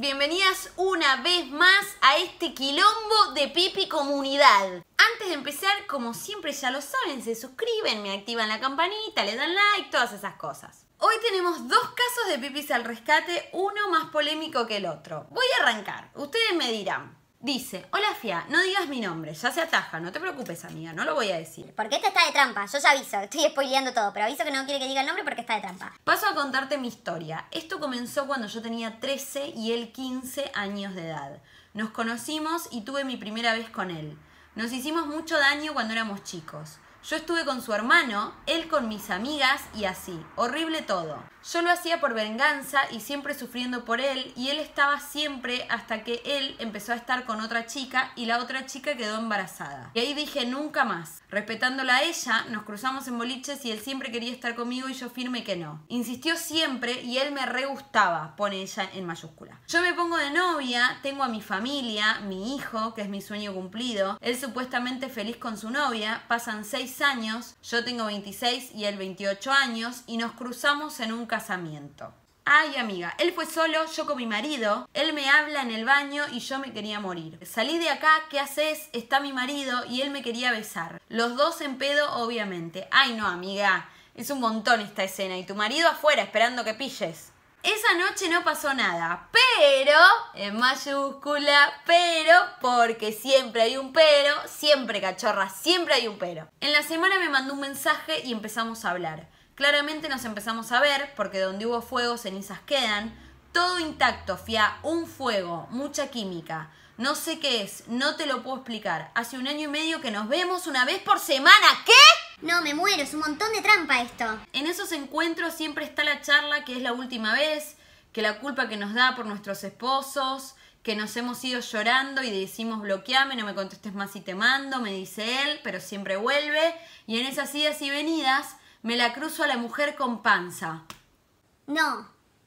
bienvenidas una vez más a este quilombo de Pipi Comunidad. Antes de empezar, como siempre ya lo saben, se suscriben, me activan la campanita, le dan like, todas esas cosas. Hoy tenemos dos casos de pipis al rescate, uno más polémico que el otro. Voy a arrancar, ustedes me dirán. Dice, hola Fia, no digas mi nombre, ya se ataja, no te preocupes amiga, no lo voy a decir. Porque esta está de trampa, yo ya aviso, estoy spoileando todo, pero aviso que no quiere que diga el nombre porque está de trampa. Paso a contarte mi historia. Esto comenzó cuando yo tenía 13 y él 15 años de edad. Nos conocimos y tuve mi primera vez con él. Nos hicimos mucho daño cuando éramos chicos. Yo estuve con su hermano, él con mis amigas y así. Horrible todo. Yo lo hacía por venganza y siempre sufriendo por él, y él estaba siempre hasta que él empezó a estar con otra chica y la otra chica quedó embarazada. Y ahí dije nunca más. Respetándola a ella, nos cruzamos en boliches y él siempre quería estar conmigo y yo firme que no. Insistió siempre y él me re gustaba, pone ella en mayúscula. Yo me pongo de novia, tengo a mi familia, mi hijo, que es mi sueño cumplido. Él supuestamente feliz con su novia, pasan 6 años, yo tengo 26 y él 28 años y nos cruzamos en un casamiento. Ay amiga, él fue solo, yo con mi marido, él me habla en el baño y yo me quería morir. Salí de acá, ¿qué haces? Está mi marido y él me quería besar. Los dos en pedo, obviamente. Ay no amiga, es un montón esta escena y tu marido afuera esperando que pilles. Esa noche no pasó nada, pero, en mayúscula, pero, porque siempre hay un pero, siempre cachorra, siempre hay un pero. En la semana me mandó un mensaje y empezamos a hablar. Claramente nos empezamos a ver, porque donde hubo fuego, cenizas quedan. Todo intacto, Fia, un fuego, mucha química. No sé qué es, no te lo puedo explicar. Hace 1 año y medio que nos vemos una vez por semana, ¿qué? No, me muero, es un montón de trampa esto. En esos encuentros siempre está la charla que es la última vez, que la culpa que nos da por nuestros esposos, que nos hemos ido llorando y decimos bloqueame, no me contestes más si te mando, me dice él, pero siempre vuelve. Y en esas idas y venidas me la cruzo a la mujer con panza. No.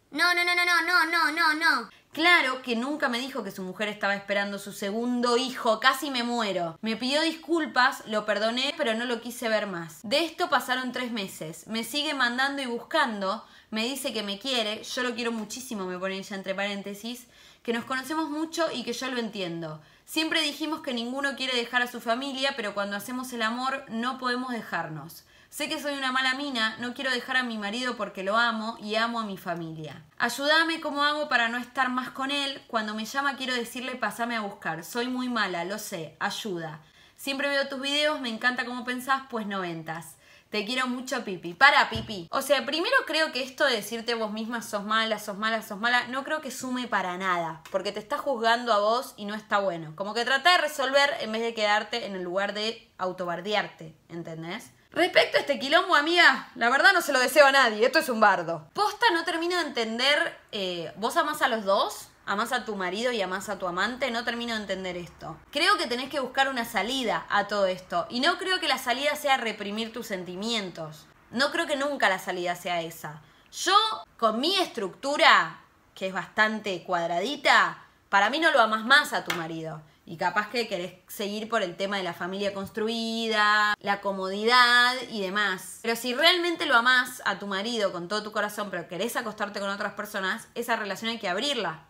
Claro que nunca me dijo que su mujer estaba esperando su segundo hijo, casi me muero. Me pidió disculpas, lo perdoné, pero no lo quise ver más. De esto pasaron 3 meses. Me sigue mandando y buscando, me dice que me quiere, yo lo quiero muchísimo, me pone ella entre paréntesis, que nos conocemos mucho y que yo lo entiendo. Siempre dijimos que ninguno quiere dejar a su familia, pero cuando hacemos el amor no podemos dejarnos. Sé que soy una mala mina, no quiero dejar a mi marido porque lo amo y amo a mi familia. Ayúdame cómo hago para no estar más con él. Cuando me llama quiero decirle pásame a buscar. Soy muy mala, lo sé, ayuda. Siempre veo tus videos, me encanta cómo pensás, pues 90s. Te quiero mucho, Pipi. Para, Pipi. O sea, primero creo que esto de decirte vos misma sos mala, no creo que sume para nada. Porque te está juzgando a vos y no está bueno. Como que trata de resolver en vez de quedarte en el lugar de autobardearte, ¿entendés? Respecto a este quilombo, amiga, la verdad no se lo deseo a nadie, esto es un bardo. Posta, no termino de entender, ¿vos amás a los dos? ¿Amás a tu marido y amás a tu amante? No termino de entender esto. Creo que tenés que buscar una salida a todo esto. Y no creo que la salida sea reprimir tus sentimientos. No creo que nunca la salida sea esa. Yo, con mi estructura, que es bastante cuadradita, para mí no lo amás más a tu marido. Y capaz que querés seguir por el tema de la familia construida, la comodidad y demás. Pero si realmente lo amás a tu marido con todo tu corazón, pero querés acostarte con otras personas, esa relación hay que abrirla.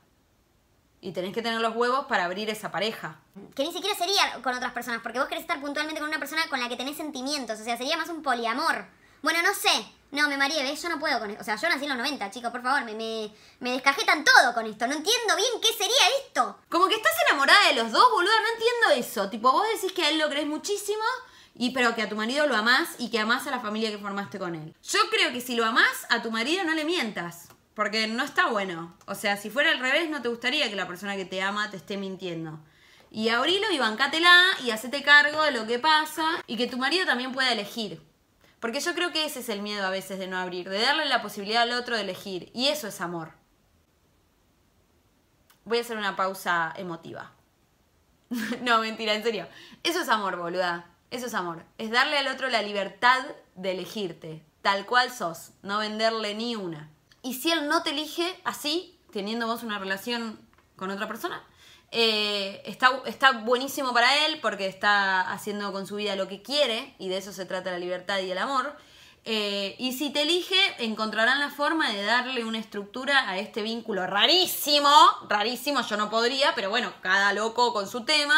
Y tenés que tener los huevos para abrir esa pareja. Que ni siquiera sería con otras personas, porque vos querés estar puntualmente con una persona con la que tenés sentimientos. O sea, sería más un poliamor. Bueno, no sé. No, me mareé, ¿ves? Yo no puedo con esto. O sea, yo nací en los 90, chicos, por favor. Me descajetan todo con esto. No entiendo bien qué sería esto. Como que estás enamorada de los dos, boluda. No entiendo eso. Tipo, vos decís que a él lo crees muchísimo, pero que a tu marido lo amás y que amás a la familia que formaste con él. Yo creo que si lo amás, a tu marido no le mientas. Porque no está bueno. O sea, si fuera al revés, no te gustaría que la persona que te ama te esté mintiendo. Y abrilo y bancátela y hacete cargo de lo que pasa y que tu marido también pueda elegir. Porque yo creo que ese es el miedo a veces de no abrir, de darle la posibilidad al otro de elegir. Y eso es amor. Voy a hacer una pausa emotiva. No, mentira, en serio. Eso es amor, boluda. Eso es amor. Es darle al otro la libertad de elegirte. Tal cual sos. No venderle ni una. Y si él no te elige así, teniendo vos una relación con otra persona, está buenísimo para él porque está haciendo con su vida lo que quiere y de eso se trata la libertad y el amor. Y si te elige, encontrarán la forma de darle una estructura a este vínculo rarísimo, yo no podría, pero bueno, cada loco con su tema,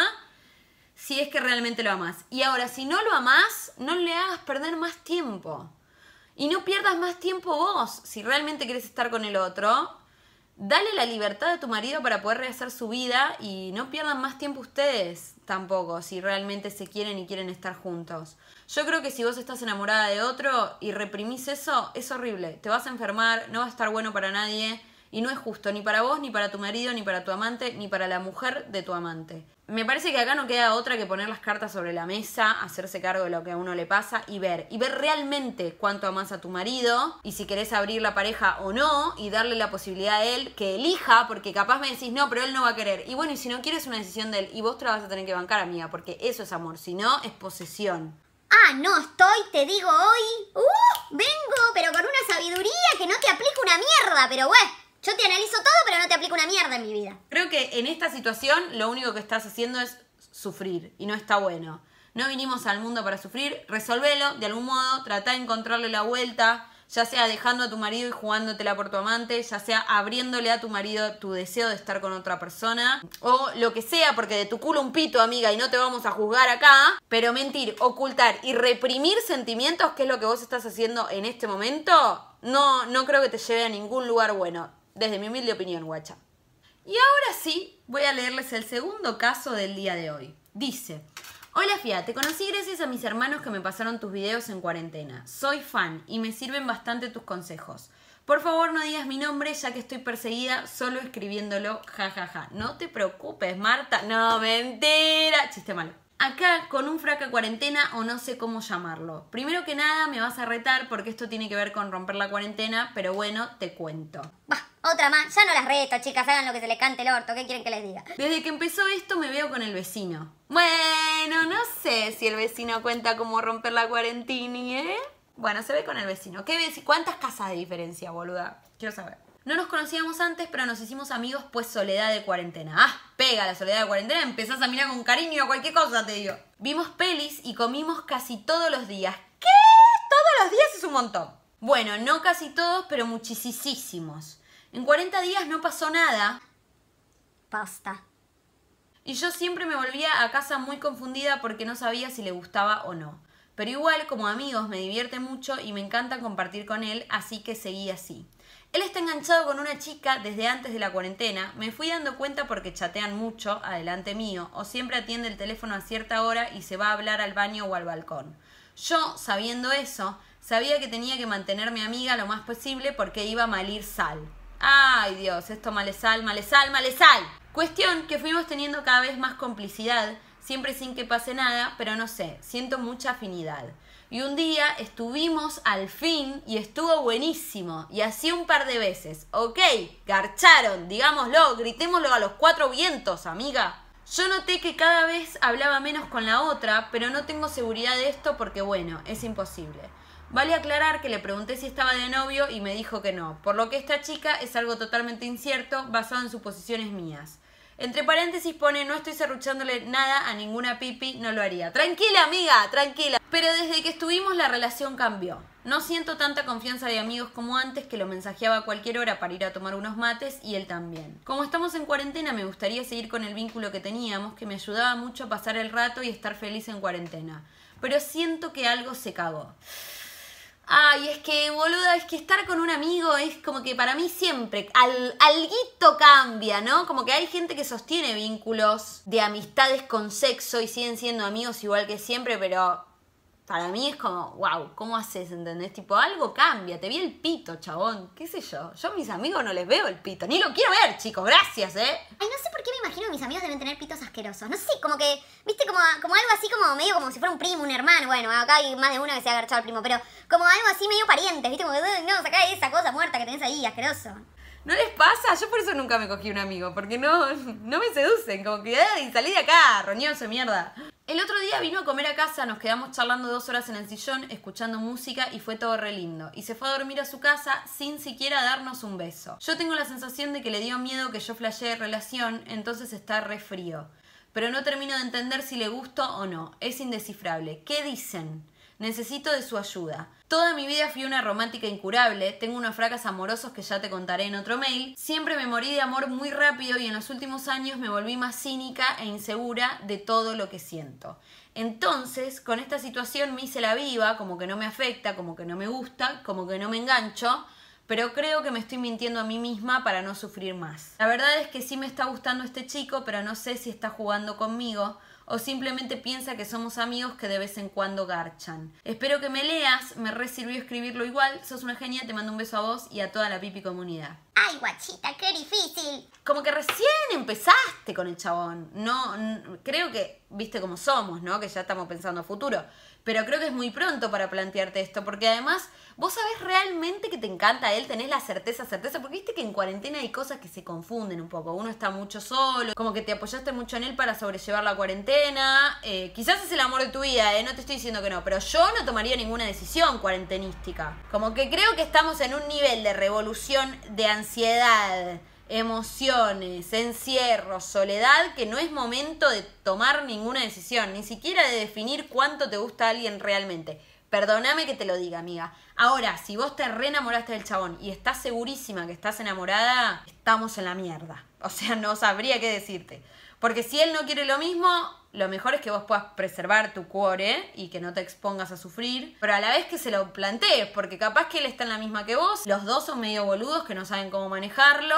si es que realmente lo amás. Y ahora, si no lo amás, no le hagas perder más tiempo. Y no pierdas más tiempo vos, si realmente querés estar con el otro. Dale la libertad a tu marido para poder rehacer su vida y no pierdan más tiempo ustedes tampoco, si realmente se quieren y quieren estar juntos. Yo creo que si vos estás enamorada de otro y reprimís eso, es horrible. Te vas a enfermar, no va a estar bueno para nadie y no es justo ni para vos, ni para tu marido, ni para tu amante, ni para la mujer de tu amante. Me parece que acá no queda otra que poner las cartas sobre la mesa, hacerse cargo de lo que a uno le pasa y ver realmente cuánto amás a tu marido y si querés abrir la pareja o no y darle la posibilidad a él que elija, porque capaz me decís no, pero él no va a querer. Y bueno, y si no quieres, una decisión de él y vos te la vas a tener que bancar, amiga, porque eso es amor, si no es posesión. Ah, no estoy, te digo hoy. Vengo, pero con una sabiduría que no te aplica una mierda, pero bueno. Yo te analizo todo, pero no te aplico una mierda en mi vida. Creo que en esta situación lo único que estás haciendo es sufrir y no está bueno. No vinimos al mundo para sufrir, resolvelo de algún modo, tratá de encontrarle la vuelta, ya sea dejando a tu marido y jugándotela por tu amante, ya sea abriéndole a tu marido tu deseo de estar con otra persona, o lo que sea, porque de tu culo un pito, amiga, y no te vamos a juzgar acá, pero mentir, ocultar y reprimir sentimientos, que es lo que vos estás haciendo en este momento, no creo que te lleve a ningún lugar bueno. Desde mi humilde opinión, guacha. Y ahora sí, voy a leerles el segundo caso del día de hoy. Dice: hola Fia, te conocí gracias a mis hermanos que me pasaron tus videos en cuarentena. Soy fan y me sirven bastante tus consejos. Por favor no digas mi nombre ya que estoy perseguida solo escribiéndolo, jajaja. No te preocupes, Marta. No, mentira. Chiste malo. Acá con un fraca cuarentena o no sé cómo llamarlo. Primero que nada me vas a retar porque esto tiene que ver con romper la cuarentena, pero bueno, te cuento. Bah, otra más. Ya no las reto, chicas. Hagan lo que se les cante el orto. ¿Qué quieren que les diga? Desde que empezó esto me veo con el vecino. Bueno, no sé si el vecino cuenta cómo romper la cuarentena, ¿eh? Bueno, se ve con el vecino. ¿Cuántas casas de diferencia, boluda? Quiero saber. No nos conocíamos antes, pero nos hicimos amigos, pues soledad de cuarentena. ¡Ah! Pega la soledad de cuarentena, empezás a mirar con cariño a cualquier cosa, te digo. Vimos pelis y comimos casi todos los días. ¿Qué? Todos los días es un montón. Bueno, no casi todos, pero muchísimos. En 40 días no pasó nada. Basta. Y yo siempre me volvía a casa muy confundida porque no sabía si le gustaba o no. Pero igual, como amigos, me divierte mucho y me encanta compartir con él, así que seguí así. Él está enganchado con una chica desde antes de la cuarentena. Me fui dando cuenta porque chatean mucho, adelante mío, o siempre atiende el teléfono a cierta hora y se va a hablar al baño o al balcón. Yo, sabiendo eso, sabía que tenía que mantener a mi amiga lo más posible porque iba a malir sal. ¡Ay, Dios! Esto malesal. Cuestión que fuimos teniendo cada vez más complicidad, siempre sin que pase nada, pero no sé, siento mucha afinidad. Y un día estuvimos al fin y estuvo buenísimo. Y así un par de veces. Ok, garcharon, digámoslo, gritémoslo a los 4 vientos, amiga. Yo noté que cada vez hablaba menos con la otra, pero no tengo seguridad de esto porque bueno, es imposible. Vale aclarar que le pregunté si estaba de novio y me dijo que no, por lo que esta chica es algo totalmente incierto basado en suposiciones mías. Entre paréntesis pone, no estoy serruchándole nada a ninguna pipi, no lo haría. Tranquila, amiga, tranquila. Pero desde que estuvimos la relación cambió. No siento tanta confianza de amigos como antes, que lo mensajeaba a cualquier hora para ir a tomar unos mates y él también. Como estamos en cuarentena, me gustaría seguir con el vínculo que teníamos, que me ayudaba mucho a pasar el rato y estar feliz en cuarentena. Pero siento que algo se cagó. Ay, es que, boluda, es que estar con un amigo es como que para mí siempre, alguito cambia, ¿no? Como que hay gente que sostiene vínculos de amistades con sexo y siguen siendo amigos igual que siempre, pero para mí es como, wow, ¿cómo haces? ¿Entendés? Tipo, algo cambia, te vi el pito, chabón, qué sé yo. Yo a mis amigos no les veo el pito, ni lo quiero ver, chicos, gracias, ¿eh? Ay, no sé por qué me imagino que mis amigos deben tener pitos asquerosos. No sé, como que, viste, como algo así como medio como si fuera un primo, un hermano. Bueno, acá hay más de uno que se ha agarchado al primo, pero como algo así medio parientes, viste, como, no, sacá esa cosa muerta que tenés ahí, asqueroso. ¿No les pasa? Yo por eso nunca me cogí un amigo, porque no me seducen, como que, ¡ay, salí de acá, roñoso, mierda! El otro día vino a comer a casa, nos quedamos charlando 2 horas en el sillón, escuchando música y fue todo re lindo. Y se fue a dormir a su casa sin siquiera darnos un beso. Yo tengo la sensación de que le dio miedo que yo flashee relación, entonces está re frío. Pero no termino de entender si le gusto o no, es indescifrable. ¿Qué dicen? Necesito de su ayuda. Toda mi vida fui una romántica incurable, tengo unos fracasos amorosos que ya te contaré en otro mail. Siempre me morí de amor muy rápido y en los últimos años me volví más cínica e insegura de todo lo que siento. Entonces, con esta situación me hice la viva, como que no me afecta, como que no me gusta, como que no me engancho, pero creo que me estoy mintiendo a mí misma para no sufrir más. La verdad es que sí me está gustando este chico, pero no sé si está jugando conmigo o simplemente piensa que somos amigos que de vez en cuando garchan. Espero que me leas, me re sirvió escribirlo igual, sos una genia, te mando un beso a vos y a toda la pipi comunidad. Ay, guachita, qué difícil. Como que recién empezaste con el chabón. No, creo que, viste cómo somos, ¿no? Que ya estamos pensando a futuro. Pero creo que es muy pronto para plantearte esto, porque además vos sabés realmente que te encanta él, tenés la certeza, porque viste que en cuarentena hay cosas que se confunden un poco. Uno está mucho solo, como que te apoyaste mucho en él para sobrellevar la cuarentena. Quizás es el amor de tu vida, no te estoy diciendo que no, pero yo no tomaría ninguna decisión cuarentenística. Como que creo que estamos en un nivel de revolución de ansiedad, emociones, encierro, soledad, que no es momento de tomar ninguna decisión, ni siquiera de definir cuánto te gusta a alguien realmente. Perdóname que te lo diga, amiga. Ahora, si vos te re enamoraste del chabón y estás segurísima que estás enamorada, estamos en la mierda. O sea, no sabría qué decirte. Porque si él no quiere lo mismo, lo mejor es que vos puedas preservar tu cuore y que no te expongas a sufrir, pero a la vez que se lo plantees, porque capaz que él está en la misma que vos, los dos son medio boludos que no saben cómo manejarlo,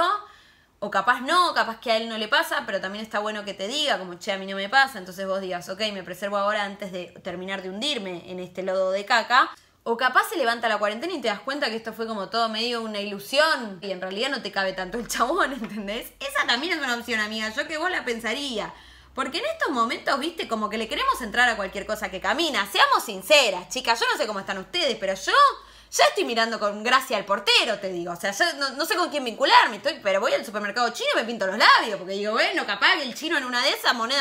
o capaz no, capaz que a él no le pasa, pero también está bueno que te diga, como che, a mí no me pasa, entonces vos digas, ok, me preservo ahora antes de terminar de hundirme en este lodo de caca. O capaz se levanta la cuarentena y te das cuenta que esto fue como todo medio una ilusión y en realidad no te cabe tanto el chabón, ¿entendés? Esa también es una opción, amiga, yo que vos la pensaría. Porque en estos momentos, viste, como que le queremos entrar a cualquier cosa que camina. Seamos sinceras, chicas, yo no sé cómo están ustedes, pero yo ya estoy mirando con gracia al portero, te digo. O sea, yo no sé con quién vincularme, pero voy al supermercado chino y me pinto los labios. Porque digo, bueno, capaz que el chino en una de esas, moneda,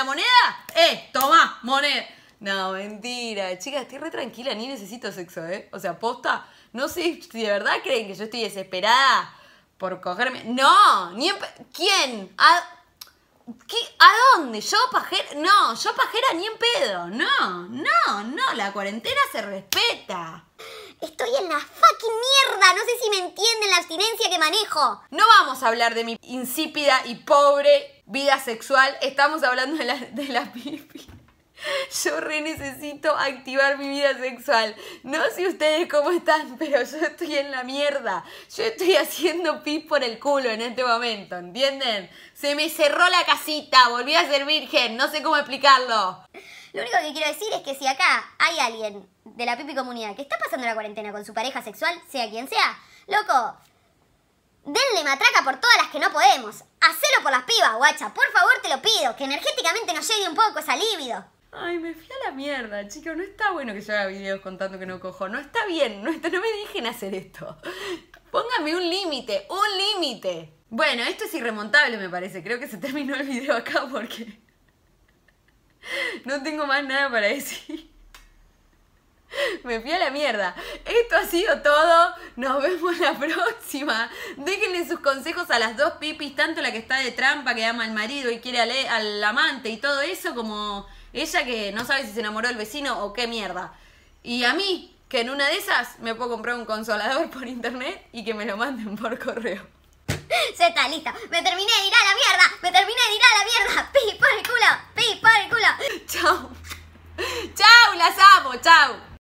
tomá, moneda. No, mentira, chicas, estoy re tranquila, ni necesito sexo, O sea, posta, no sé si de verdad creen que yo estoy desesperada por cogerme. No, ni ¿quién? ¿A dónde? ¿Yo pajera? No, yo pajera ni en pedo. No, la cuarentena se respeta. Estoy en la fucking mierda, no sé si me entienden la abstinencia que manejo. No vamos a hablar de mi insípida y pobre vida sexual, estamos hablando de la pipi. Yo re necesito activar mi vida sexual. No sé ustedes cómo están, pero yo estoy en la mierda. Yo estoy haciendo pis por el culo en este momento, ¿entienden? Se me cerró la casita, volví a ser virgen, no sé cómo explicarlo. Lo único que quiero decir es que si acá hay alguien de la pipi comunidad que está pasando la cuarentena con su pareja sexual, sea quien sea, loco, denle matraca por todas las que no podemos. Hacelo por las pibas, guacha, por favor te lo pido, que energéticamente nos llegue un poco esa libido. Ay, me fui a la mierda, chicos. No está bueno que yo haga videos contando que no cojo. No está bien. No me dejen hacer esto. Pónganme un límite. ¡Un límite! Bueno, esto es irremontable, me parece. Creo que se terminó el video acá porque no tengo más nada para decir. Me fui a la mierda. Esto ha sido todo. Nos vemos la próxima. Déjenle sus consejos a las dos pipis, tanto la que está de trampa, que ama al marido y quiere al amante y todo eso, como ella que no sabe si se enamoró del vecino o qué mierda. Y a mí, que en una de esas me puedo comprar un consolador por internet y que me lo manden por correo. Ya está, lista. Me terminé de ir a la mierda. Pi por el culo. Chau. Chau, las amo. Chau.